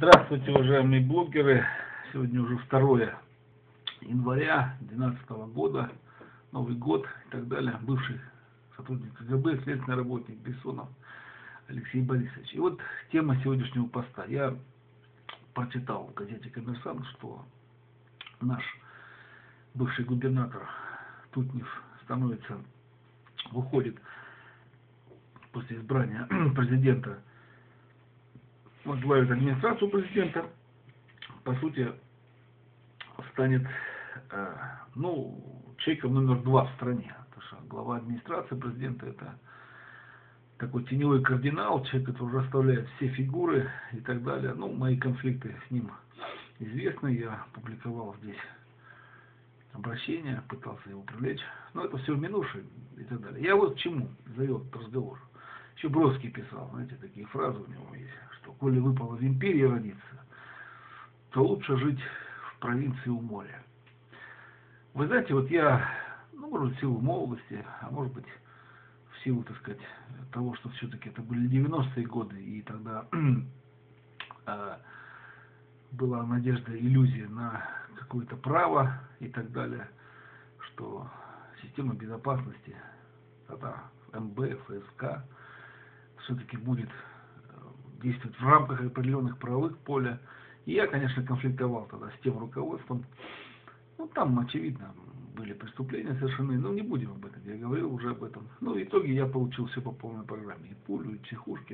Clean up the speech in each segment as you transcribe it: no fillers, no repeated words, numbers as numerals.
Здравствуйте, уважаемые блогеры. Сегодня уже 2 января 2012 года, Новый год и так далее. Бывший сотрудник КГБ, следственный работник Бессонов Алексей Борисович. И вот тема сегодняшнего поста. Я прочитал в газете «Коммерсант», что наш бывший губернатор Тутнев уходит после избрания президента, возглавит администрацию президента, по сути, станет человеком номер 2 в стране. Потому что глава администрации президента — это такой теневой кардинал, человек, который расставляет все фигуры и так далее. Мои конфликты с ним известны, я публиковал здесь обращение, пытался его привлечь, но это все минувшее и так далее. Я вот к чему завел этот разговор. Еще Бродский писал, знаете, такие фразы у него есть, что коли выпало в империи родиться, то лучше жить в провинции у моря. Вы знаете, вот я, может быть, в силу молодости, а может быть, в силу, так сказать, того, что все-таки это были 90-е годы, и тогда была надежда, иллюзия на какое-то право и так далее, что система безопасности, тогда МБ, ФСК, все-таки будет действовать в рамках определенных правовых поля. И я, конечно, конфликтовал тогда с тем руководством. Там, очевидно, были преступления совершены, но не будем об этом, я говорил уже об этом. В итоге я получил все по полной программе, и пулю, и психушки,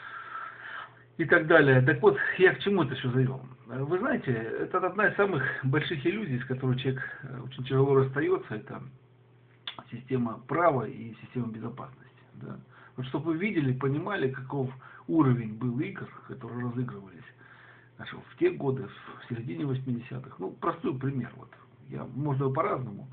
и так далее. Так вот, я к чему это все завел? Вы знаете, это одна из самых больших иллюзий, с которой человек очень тяжело расстается, это система права и система безопасности. Да? Вот чтобы вы видели, понимали, каков уровень был игр, которые разыгрывались в те годы, в середине 80-х. Простой пример. Можно по-разному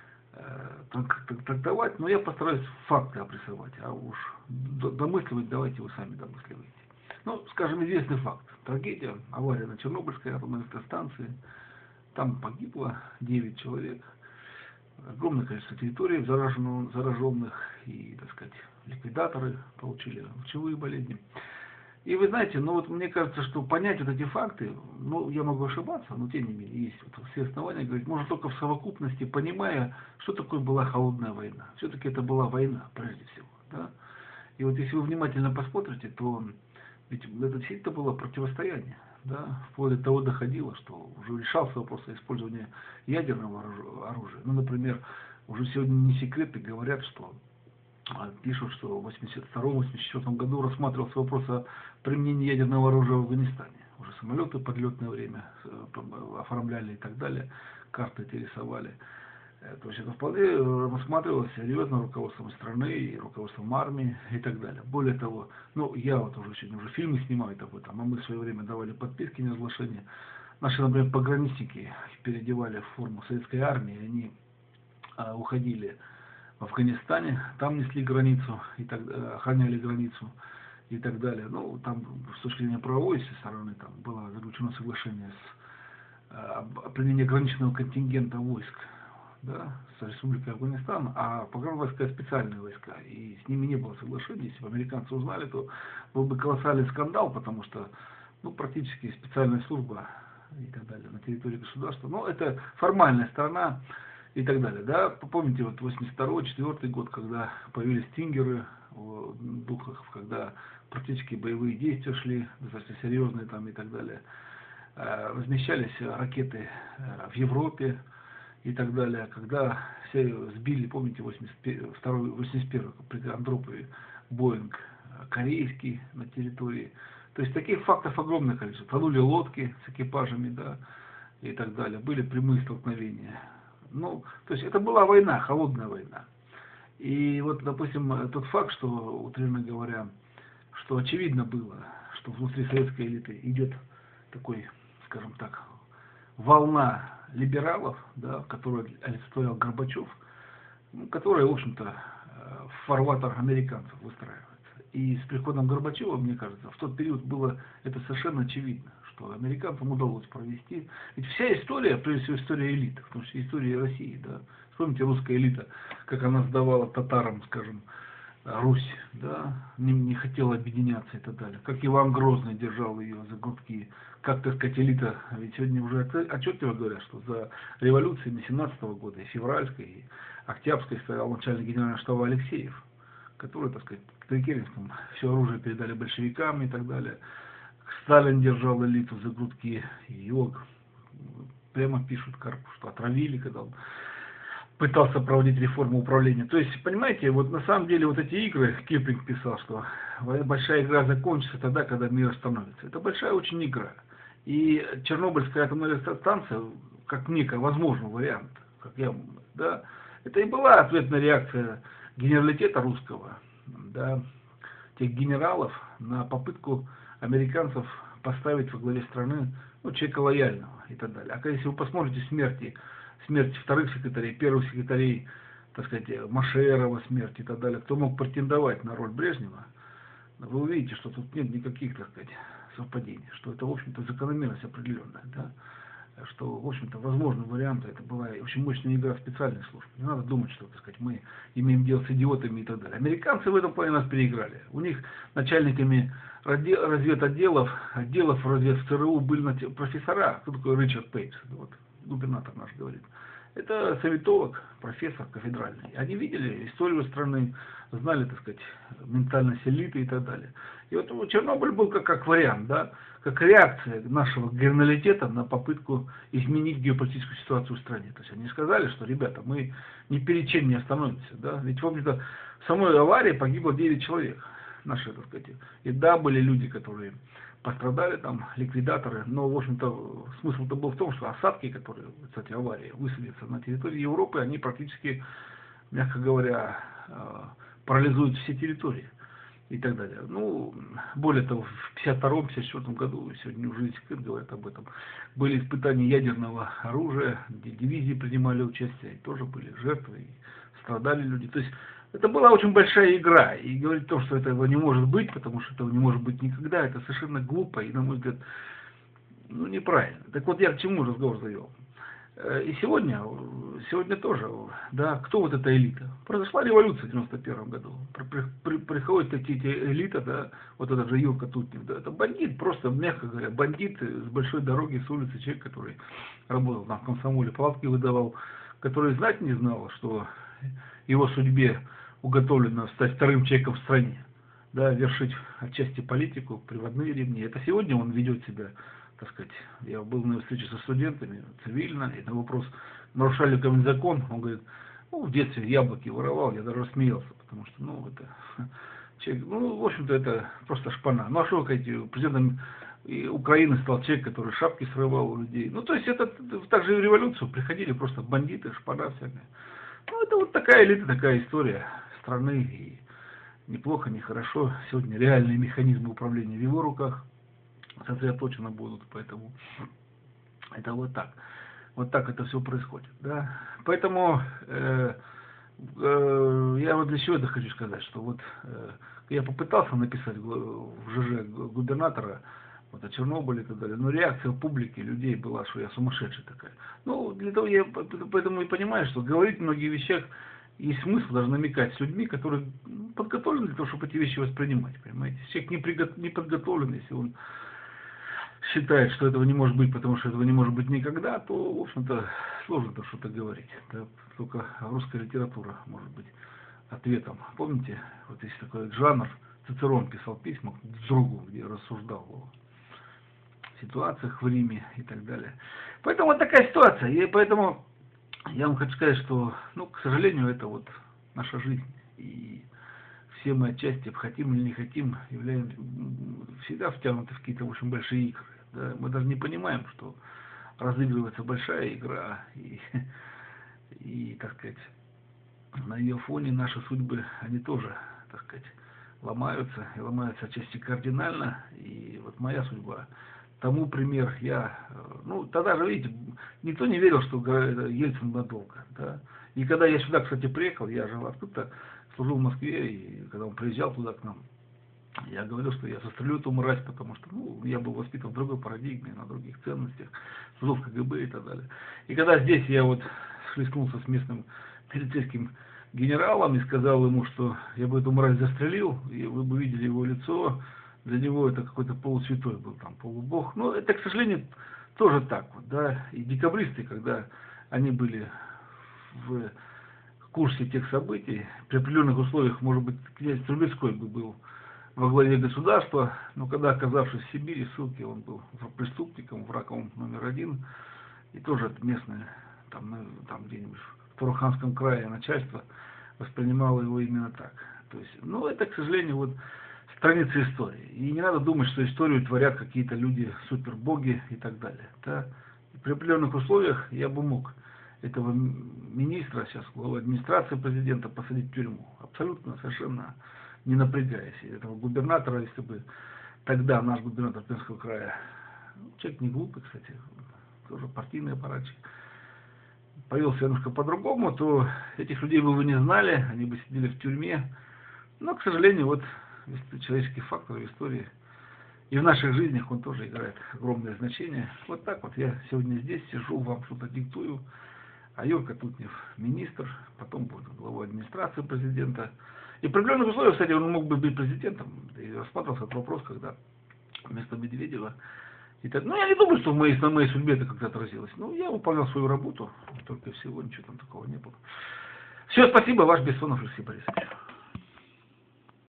трактовать, но я постараюсь факты обрисовать, а уж домысливать давайте вы сами домысливаете. Скажем, известный факт. Трагедия, авария на Чернобыльской атомной электростанции. Там погибло 9 человек. Огромное количество территорий зараженных, и, так сказать, ликвидаторы получили лучевые болезни. И вы знаете, мне кажется, что понять вот эти факты, я могу ошибаться, но тем не менее, есть все основания говорить, можно только в совокупности, понимая, что такое была холодная война. Все-таки это была война, прежде всего. Да? И вот если вы внимательно посмотрите, то ведь это действительно было противостояние. Да? Вплоть до того доходило, что уже решался вопрос о использовании ядерного оружия. Например, уже сегодня не секреты говорят, что пишут, что в 1982-1984 году рассматривался вопрос о применении ядерного оружия в Афганистане. Уже самолеты подлетное время оформляли и так далее, карты эти рисовали. То есть это вполне рассматривалось серьезно руководством страны и руководством армии и так далее. Более того, я уже сегодня фильмы снимают об этом, а мы в свое время давали подписки на разглашение. Наши, например, пограничники переодевали в форму советской армии, они уходили в Афганистане, там несли границу, охраняли границу и так далее. Там с точки зрения правовой стороны там было заключено соглашение о применении ограниченного контингента войск, да, с Республикой Афганистан, а погранвойска — специальные войска, и с ними не было соглашения. Если бы американцы узнали, то был бы колоссальный скандал, потому что практически специальная служба и так далее на территории государства. Это формальная сторона и так далее. Да? Помните, 82-84 год, когда появились стингеры в Духах, когда практически боевые действия шли, достаточно серьезные там и так далее. Размещались ракеты в Европе и так далее. Когда все сбили, помните, 81 при Андропове Боинг корейский на территории. То есть таких фактов огромное количество. Тонули лодки с экипажами, да, и так далее. Были прямые столкновения. То есть это была война, холодная война. И допустим, тот факт, что, утрированно говоря, что очевидно было, что внутри советской элиты идет такой, скажем так, волна либералов, да, которую олицетворял Горбачев, которая, в общем-то, в фарватер американцев выстраивается. И с приходом Горбачева, мне кажется, в тот период было это совершенно очевидно, что американцам удалось провести. Ведь вся история, прежде всего, история элит, в том числе история России, да. Вспомните русская элита, как она сдавала татарам, скажем, Русь, да, не хотела объединяться и так далее. Как Иван Грозный держал ее за грудки. Как, так сказать, элита, ведь сегодня уже отчетливо говорят, что за революциями 17-го года, и февральской, и октябрьской стоял начальник генерального штаба Алексеев, который, так сказать, Керенскому все оружие передали большевикам и так далее. Сталин держал элиту за грудки, и его прямо пишут Карпу, что отравили, когда он пытался проводить реформу управления. То есть, понимаете, вот на самом деле вот эти игры, Киплинг писал, что большая игра закончится тогда, когда мир остановится. Это большая очень игра. И Чернобыльская атомная электростанция, как некий возможный вариант, как я, да, это и была ответная реакция генералитета русского, да, тех генералов на попытку американцев поставить во главе страны, ну, человека лояльного и так далее. А если вы посмотрите смерть вторых секретарей, первых секретарей, так сказать, Машерова смерть и так далее, кто мог претендовать на роль Брежнева, вы увидите, что тут нет никаких, так сказать, совпадений, что это, в общем-то, закономерность определенная, да, что, в общем-то, возможный вариант, это была очень мощная игра специальных служб. Не надо думать, что, так сказать, мы имеем дело с идиотами и так далее. Американцы в этом плане нас переиграли. У них начальниками разведотделов, отделов развед в ЦРУ были профессора. Кто такой Ричард Пейдж? Вот, губернатор наш говорит. Это советолог, профессор кафедральный. Они видели историю страны, знали, так сказать, ментальность элиты и так далее. И вот Чернобыль был как вариант, да, как реакция нашего генералитета на попытку изменить геополитическую ситуацию в стране. То есть они сказали, что, ребята, мы ни перед чем не остановимся, да, ведь, в общем-то, в самой аварии погибло 9 человек, наши, так сказать. И да, были люди, которые пострадали, там, ликвидаторы, но, в общем-то, смысл-то был в том, что осадки, которые, кстати, аварии, высадятся на территории Европы, они практически, мягко говоря, парализуют все территории и так далее. Ну, более того, в 52-54 году, сегодня уже эксперты говорят об этом, были испытания ядерного оружия, где дивизии принимали участие, и тоже были жертвы, и страдали люди. То есть это была очень большая игра, и говорить о том, что этого не может быть, потому что этого не может быть никогда, это совершенно глупо и, на мой взгляд, ну, неправильно. Так вот, я к чему разговор завел. И сегодня тоже, да, кто вот эта элита? Произошла революция в 91 году. Приходит эти элита, да, вот этот же Юрка Тутнев, да, это бандит, просто, мягко говоря, бандит с большой дороги, с улицы, человек, который работал там в комсомоле, палатки выдавал, который знать не знал, что его судьбе уготовлено стать вторым человеком в стране, да, вершить отчасти политику, приводные ремни. Это сегодня он ведет себя, так сказать, я был на встрече со студентами, цивильно, и на вопрос, нарушали ли какой-нибудь закон, он говорит, ну, в детстве яблоки воровал, я даже смеялся, потому что, ну, это, человек, ну, в общем-то, это просто шпана. Ну, а что, как президентом Украины стал человек, который шапки срывал у людей. Ну, то есть, это также и в революцию приходили просто бандиты, шпана всякая. Ну, это вот такая элита, такая история страны, и неплохо, нехорошо. Сегодня реальные механизмы управления в его руках сосредоточены будут, поэтому это вот так. Вот так это все происходит, да. Поэтому я вот для чего это хочу сказать, что вот я попытался написать в ЖЖ губернатора вот о Чернобыле и так далее, но реакция публики, людей была, что я сумасшедшая такая. Ну, для того я поэтому и понимаю, что говорить о многих вещах есть смысл даже намекать с людьми, которые подготовлены для того, чтобы эти вещи воспринимать, понимаете. Человек не подготовлен, если он считает, что этого не может быть, потому что этого не может быть никогда, то, в общем-то, сложно что-то говорить. Да? Только русская литература может быть ответом. Помните, вот есть такой жанр, Цицерон писал письма к другу, где рассуждал о ситуациях в Риме и так далее. Поэтому вот такая ситуация. И поэтому я вам хочу сказать, что, ну, к сожалению, это вот наша жизнь. И все мы отчасти, хотим или не хотим, являемся всегда втянуты в какие-то очень большие игры. Да? Мы даже не понимаем, что разыгрывается большая игра, и, так сказать, на ее фоне наши судьбы, они тоже, так сказать, ломаются, и ломаются отчасти кардинально. И вот моя судьба тому пример. Ну, тогда же, видите, никто не верил, что Ельцин надолго, да. И когда я сюда, кстати, приехал, я жил откуда-то, служил в Москве, и когда он приезжал туда к нам, я говорил, что я застрелю эту мразь, потому что, ну, я был воспитан в другой парадигме, на других ценностях, служил в КГБ и так далее. И когда здесь я вот схлестнулся с местным милицейским генералом и сказал ему, что я бы эту мразь застрелил, и вы бы видели его лицо, для него это какой-то полусвятой был, там, полубог. Но это, к сожалению, тоже так вот, да, и декабристы, когда они были в курсе тех событий, при определенных условиях, может быть, князь Трубецкой бы был во главе государства, но когда, оказавшись в Сибири, ссылке, он был преступником, врагом номер один, и тоже это местное, там где-нибудь в Туруханском крае начальство воспринимало его именно так. То есть, ну, это, к сожалению, вот страницы истории. И не надо думать, что историю творят какие-то люди, супербоги и так далее. Да? При определенных условиях я бы мог этого министра, сейчас главу администрации президента, посадить в тюрьму. Абсолютно, совершенно не напрягаясь. И этого губернатора, если бы тогда наш губернатор Пермского края, человек не глупый, кстати, тоже партийный аппаратчик, повел себя немножко по-другому, то этих людей бы вы не знали, они бы сидели в тюрьме. Но, к сожалению, вот человеческий фактор в истории и в наших жизнях он тоже играет огромное значение. Вот так вот я сегодня здесь сижу, вам что-то диктую, а Юрка Тутнев министр, потом будет главой администрации президента. И при определенных условиях, кстати, он мог бы быть президентом, и рассматривался этот вопрос, когда вместо Медведева. И так, ну, я не думаю, что на моей судьбе это как-то отразилось. Ну, я выполнял свою работу, только всего, ничего там такого не было. Все, спасибо, ваш Бессонов Алексей Борисович.